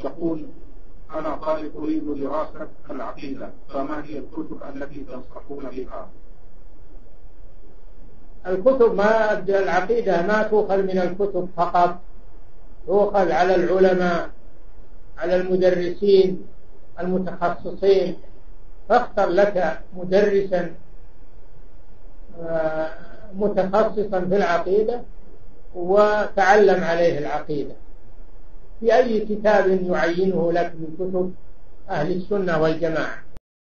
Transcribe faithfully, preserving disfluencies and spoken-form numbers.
يقول: أنا طالب أريد دراسة العقيدة، فما هي الكتب التي تنصحون بها؟ الكتب ما العقيدة ما تؤخذ من الكتب فقط، تؤخذ على العلماء، على المدرسين المتخصصين، فاختر لك مدرسا متخصصا في العقيدة وتعلم عليه العقيدة في أي كتاب يعينه لك من كتب أهل السنة والجماعة.